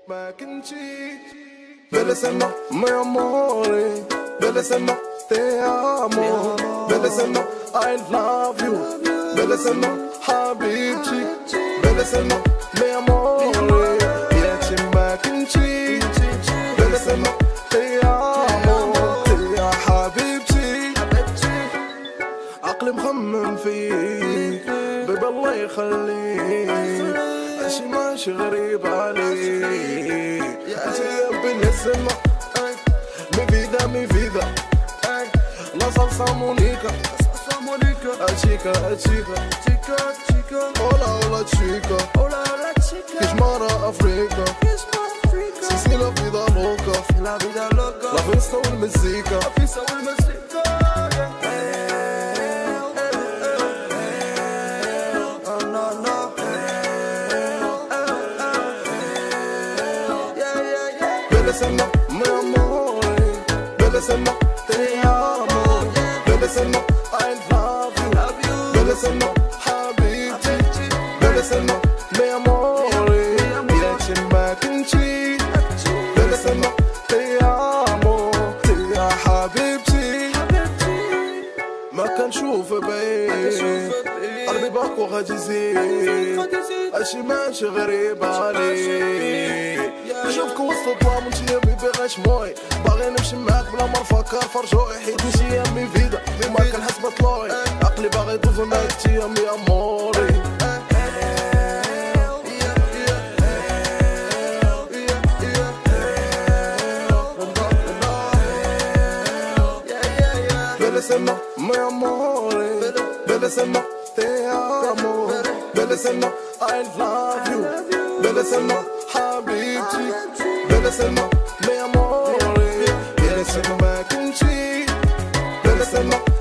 mac and cheese. Bellissima, mi amore. Bellissima, te amo. Bellissima, I love you. Bellissima, habibti. Bellissima, mi amore. Piace mac and cheese. Bellissima, te amo. Te يا حبيبتي. عقلي مخمم فيك بيبي الله يخليك. شي ماشي غريب عليك. انت يا بنسمة mi vida. La salsa monica. Chica, chica. Hola, hola chica. Kishmara Afrika. Si la vida loca. La fiesta والمزيكا. Bellissima, mi amore. Bellissima, te amo. Bellissima, I love you. Bellissima, habibti. Bellissima, mi amore. Piace mac and cheese. Bellissima, te amo. Te يا حبيبتي. ما كنشوف بعيد قلبي باكو غادي يزيد. اشي ماشي غريب عليك. نشوفك وسط الظلام وانتي يا بيبي غاش موي. باغي نمشي معاك بلا ما نفكر فرجوعي. حيت انتي يا مي فيدا وما كنحس بطلوعي. عقلي باغي يدوز معاك انتي يا مي اموري. Bellissima, mi amore. Bellissima, te amo. Bellissima, I love you. Bellissima, habibti. Bellissima, mi amore. Bellissima, mac and cheese. Bellissima.